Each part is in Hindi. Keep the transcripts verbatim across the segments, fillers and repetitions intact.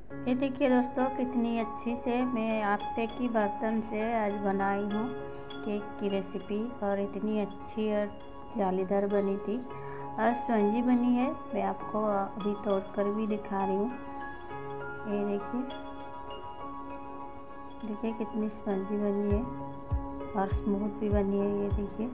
ये देखिए दोस्तों, कितनी अच्छी से मैं आटे की बर्तन से आज बनाई हूँ केक की रेसिपी। और इतनी अच्छी और जालीदार बनी थी और स्पंजी बनी है। मैं आपको अभी तोड़ कर भी दिखा रही हूँ। ये देखिए देखिए कितनी स्पंजी बनी है और स्मूथ भी बनी है। ये देखिए,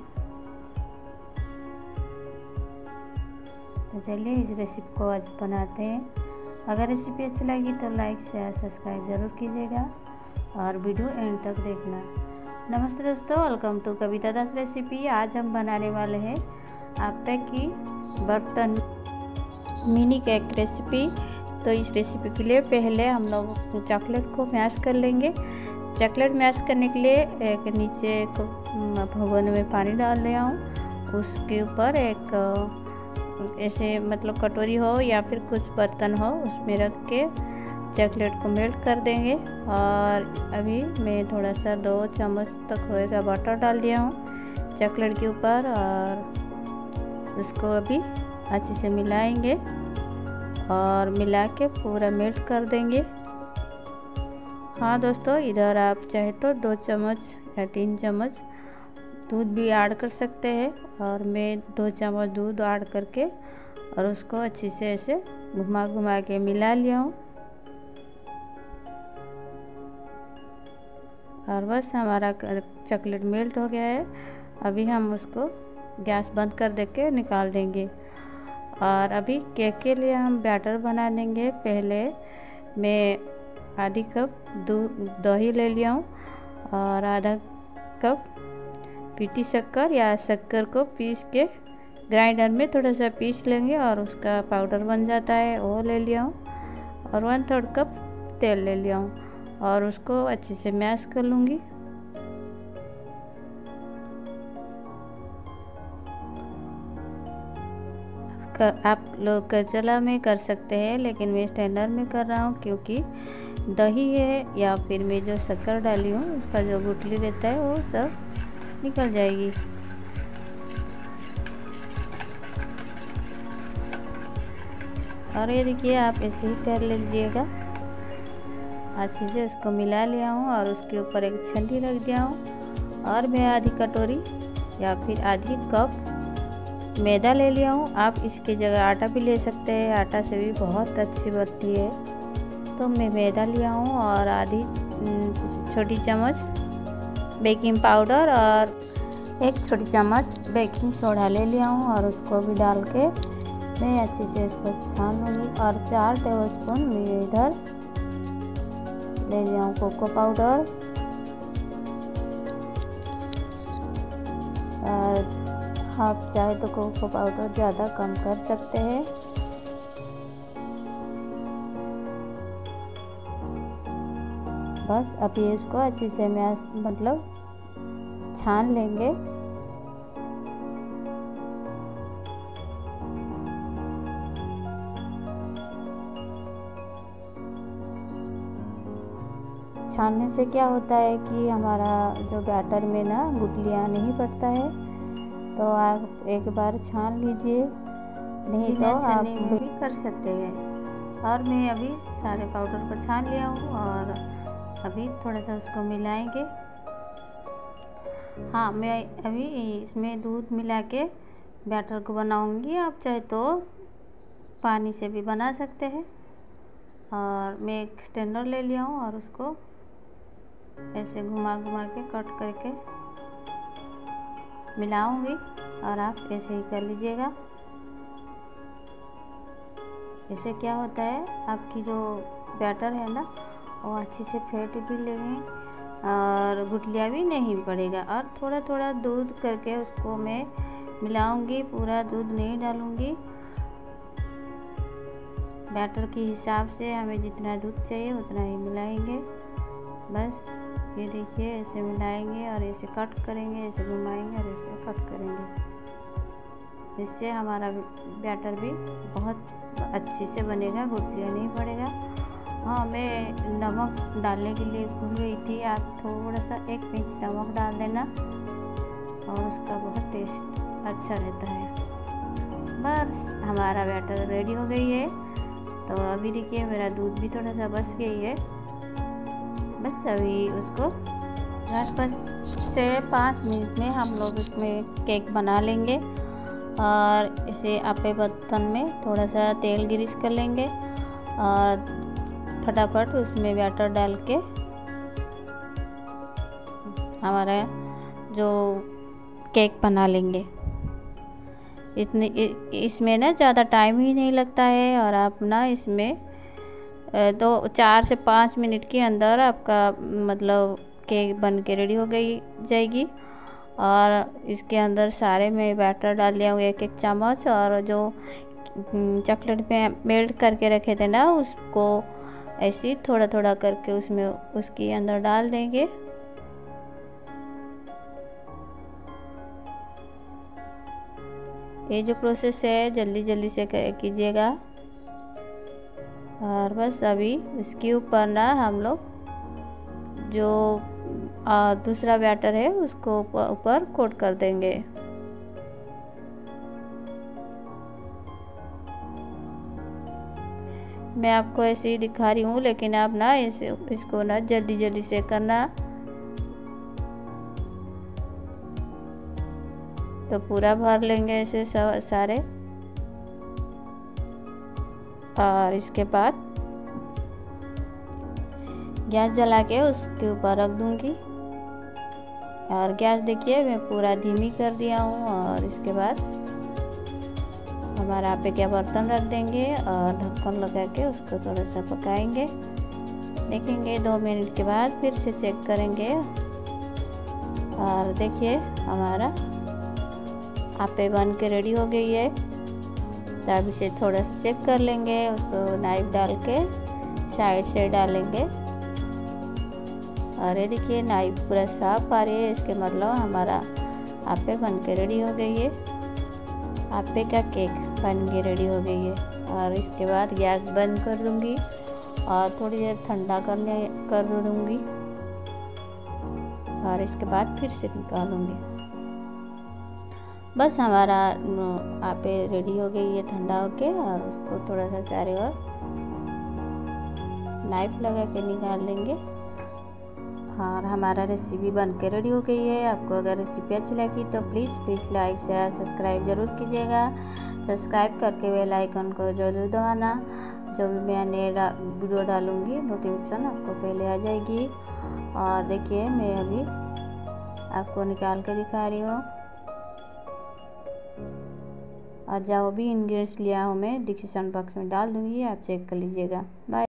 तो चलिए इस रेसिपी को आज बनाते हैं। अगर रेसिपी अच्छी लगी तो लाइक शेयर सब्सक्राइब ज़रूर कीजिएगा और वीडियो एंड तक देखना। नमस्ते दोस्तों, welcome to Kavita Das recipe. आज हम बनाने वाले हैं आटे की बर्तन मिनी केक रेसिपी। तो इस रेसिपी के लिए पहले हम लोग चॉकलेट को मैश कर लेंगे। चॉकलेट मैश करने के लिए एक नीचे एक भगोने में पानी डाल दिया हूँ। उसके ऊपर एक ऐसे मतलब कटोरी हो या फिर कुछ बर्तन हो, उसमें रख के चॉकलेट को मेल्ट कर देंगे। और अभी मैं थोड़ा सा दो चम्मच तक होएगा बटर डाल दिया हूँ चॉकलेट के ऊपर और उसको अभी अच्छे से मिलाएंगे और मिला के पूरा मेल्ट कर देंगे। हाँ दोस्तों, इधर आप चाहे तो दो चम्मच या तीन चम्मच दूध भी ऐड कर सकते हैं। और मैं दो चम्मच दूध ऐड करके और उसको अच्छे से ऐसे घुमा घुमा के मिला लिया हूँ। और बस हमारा चॉकलेट मेल्ट हो गया है। अभी हम उसको गैस बंद कर दे के निकाल देंगे। और अभी केक के लिए हम बैटर बना देंगे। पहले मैं आधी कप दूध दही ले लिया हूँ और आधा कप पीटी शक्कर या शक्कर को पीस के ग्राइंडर में थोड़ा सा पीस लेंगे और उसका पाउडर बन जाता है, वो ले लिया हूँ। और वन थर्ड कप तेल ले लिया हूँ और उसको अच्छे से मैश कर लूँगी। आप लोग कचला में कर सकते हैं, लेकिन मैं स्टैंडर में कर रहा हूँ क्योंकि दही है या फिर मैं जो शक्कर डाली हूँ उसका जो गुठली रहता है वो सब निकल जाएगी। और ये देखिए, आप ऐसे ही कर लीजिएगा। अच्छे से उसको मिला लिया हूँ और उसके ऊपर एक छन्नी रख दिया हूँ। और मैं आधी कटोरी या फिर आधी कप मैदा ले लिया हूँ। आप इसकी जगह आटा भी ले सकते हैं, आटा से भी बहुत अच्छी बनती है। तो मैं मैदा लिया हूँ और आधी छोटी चम्मच बेकिंग पाउडर और एक छोटी चम्मच बेकिंग सोडा ले लिया हूँ और उसको भी डाल के मैं अच्छे से इसको छान लूँगी। और चार टेबलस्पून मैं इधर ले लिया हूँ कोको पाउडर। और आप चाहे तो कोको पाउडर ज़्यादा कम कर सकते हैं। बस अभी इसको अच्छे से मैश मतलब छान लेंगे। छानने से क्या होता है कि हमारा जो बैटर में ना गुठलियाँ नहीं पड़ता है। तो आप एक बार छान लीजिए, नहीं तो आप भी कर सकते हैं। और मैं अभी सारे पाउडर को छान लिया हूँ और अभी थोड़ा सा उसको मिलाएंगे। हाँ, मैं अभी इसमें दूध मिला के बैटर को बनाऊंगी। आप चाहे तो पानी से भी बना सकते हैं। और मैं एक स्टैंडर ले लिया हूँ और उसको ऐसे घुमा घुमा के कट करके मिलाऊंगी। और आप ऐसे ही कर लीजिएगा। इससे क्या होता है, आपकी जो बैटर है ना वो अच्छी से फेंट भी लेंगे और गुठलियाँ भी नहीं पड़ेगा। और थोड़ा थोड़ा दूध करके उसको मैं मिलाऊंगी, पूरा दूध नहीं डालूंगी। बैटर के हिसाब से हमें जितना दूध चाहिए उतना ही मिलाएंगे। बस ये देखिए, ऐसे मिलाएंगे और ऐसे कट करेंगे, ऐसे घुमाएंगे और ऐसे कट करेंगे। इससे हमारा बैटर भी बहुत अच्छे से बनेगा, गुठलियाँ नहीं पड़ेगा। हाँ, मैं नमक डालने के लिए भूल गई थी। आप थोड़ा सा एक पिंच नमक डाल देना और उसका बहुत टेस्ट अच्छा रहता है। बस हमारा बैटर रेडी हो गई है। तो अभी देखिए मेरा दूध भी थोड़ा सा बच गई है। बस अभी उसको दस से पाँच मिनट में हम लोग इसमें केक बना लेंगे। और इसे आपे बर्तन में थोड़ा सा तेल ग्रीस कर लेंगे और फटाफट उसमें बैटर डाल के हमारा जो केक बना लेंगे। इतने इसमें ना ज़्यादा टाइम ही नहीं लगता है और आप ना इसमें दो चार से पाँच मिनट के अंदर आपका मतलब केक बन के रेडी हो गई जाएगी। और इसके अंदर सारे में बैटर डाल दिया हुआ एक एक चम्मच, और जो चॉकलेट में मेल्ट करके रखे थे ना उसको ऐसे ही थोड़ा थोड़ा करके उसमें उसके अंदर डाल देंगे। ये जो प्रोसेस है जल्दी जल्दी से कीजिएगा। और बस अभी इसके ऊपर ना हम लोग जो आ, दूसरा बैटर है उसको ऊपर कोट कर देंगे। मैं आपको ऐसे ही दिखा रही हूँ, लेकिन आप ना इसे इसको ना जल्दी जल्दी से करना। तो पूरा भर लेंगे ऐसे सारे। और इसके बाद गैस जला के उसके ऊपर रख दूंगी। और गैस देखिए मैं पूरा धीमी कर दिया हूँ। और इसके बाद हमारा पे क्या बर्तन रख देंगे और ढक्कन लगा के उसको थोड़ा सा पकाएंगे। देखेंगे दो मिनट के बाद फिर से चेक करेंगे। और देखिए हमारा आपे बन के रेडी हो गई है। तो अब इसे थोड़ा सा चेक कर लेंगे, उसको नाइफ डाल के साइड से डालेंगे। और ये देखिए नाइफ पूरा साफ आ रही है, इसके मतलब हमारा आपे बन के रेडी हो गई है। आपे का केक बन के रेडी हो गई है। और इसके बाद गैस बंद कर दूंगी और थोड़ी देर ठंडा करने कर दूंगी। और इसके बाद फिर से निकालूंगी। बस हमारा आपे रेडी हो गई है ठंडा होके। और उसको थोड़ा सा चारों ओर नाइफ लगा के निकाल लेंगे। और हमारा रेसिपी बन के रेडी हो गई है। आपको अगर रेसिपी अच्छी लगी तो please please like share subscribe ज़रूर कीजिएगा। सब्सक्राइब करके बेल आइकन को जरूर दबाना। जो भी मैं नए डा, वीडियो डालूँगी नोटिफिकेशन आपको पहले आ जाएगी। और देखिए मैं अभी आपको निकाल के दिखा रही हूँ। और जो भी इंग्रेडिएंट्स लिया हूँ मैं डिस्क्रिप्शन बॉक्स में डाल दूँगी, आप चेक कर लीजिएगा। बाय।